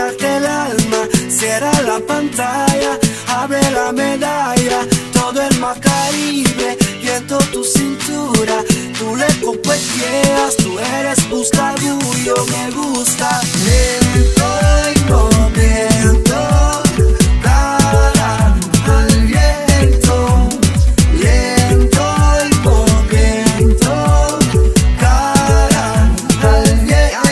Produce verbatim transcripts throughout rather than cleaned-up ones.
curarte el alma. Cierra la pantalla, abre la medalla, todo el mar Caribe, viento tu cintura, tú le coqueteas, tú eres buscadullo, me gusta. Lento y moviendo cara al viento, lento y moviendo cara al viento.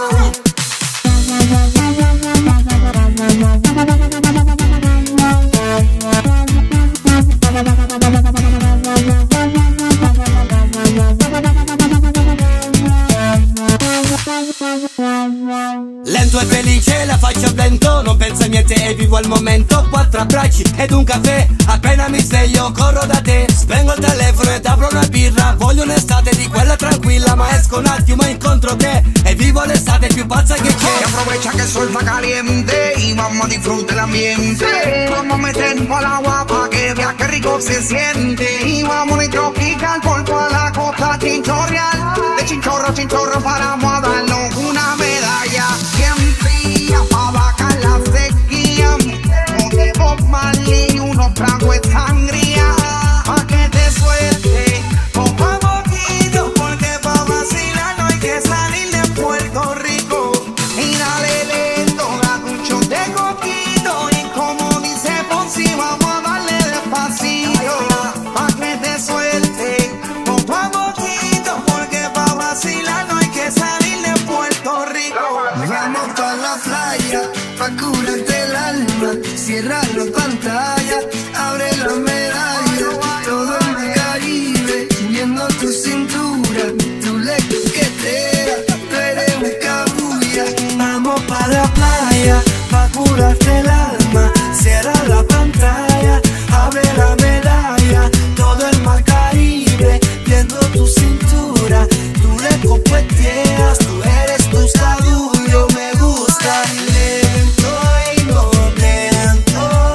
Lento e felice, la faccia vento, non penso a niente e vivo al momento. Quattro abbracci ed un caffè, appena mi sveglio corro da te. Spengo il telefono ed apro una birra, voglio un'estate di quella tranquilla, ma esco un attimo e incontro te e vivo l'estate più pazza che c'è. Y aprovecha que el sol está caliente y vamos a disfrutar el ambiente. Vamos a meternos al agua pa' que veas que rico se siente. Y vamos a tropical por toda la costa chinchorreal. De chinchorro a chinchorro paramos a darnos una medalla bien fría pa' bajar la sequía. Con de Bob Marley y unos tragos de sangría pa' que te suelte poco a poquito, porque pa' vacilar no hay que salir de Puerto Rico. Y dale lento, date un shot de coquito, y como dice Ponzi, vamos a darle despacito pa' que te suelte poco a poquito, porque pa' vacilar no hay que salir de Puerto Rico. Vamos pa' la playa, pa' curarte el alma. Cierra la pantalla, abre la medalla, todo el Caribe, viendo tu cintura, tú le coqueteas, tú eres un cabulla. Vamos pa' la playa, pa' curarte el alma. Cierra la pantalla, abre la medalla, todo el mar Caribe, viendo tu cintura, tú le coqueteas, tú eres buscadullo, me gusta. Lento y moviendo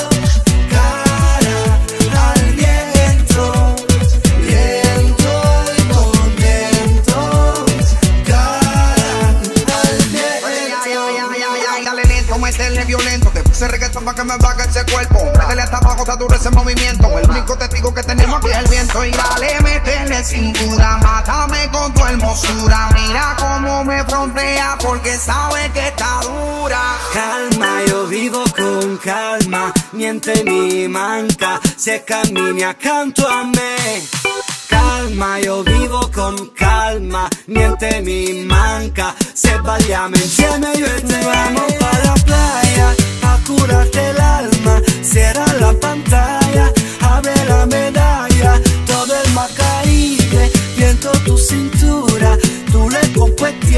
cara al viento, lento y moviendo cara al viento. Ay, ay, ay, ay, ay, dale lento, métele violento. Te puse reggaetón pa' que me baje ese cuerpo. Métele hasta abajo, está duro ese movimiento. El único testigo que tenemos aquí es el viento. Y dale, métele cintura, mátame con tu hermosura. Mira cómo me frontea porque sabe que está dura. Calma, yo vivo con calma, niente mi manca se cammini accanto a me. Calma, io vivo con calma, niente mi manca se balliamo insieme io e te. Vamos pa' la playa, a curarte el alma. Cierra la pantalla, abre la medalla, todo el mar Caribe, viento tu cintura, tú le coqueteas.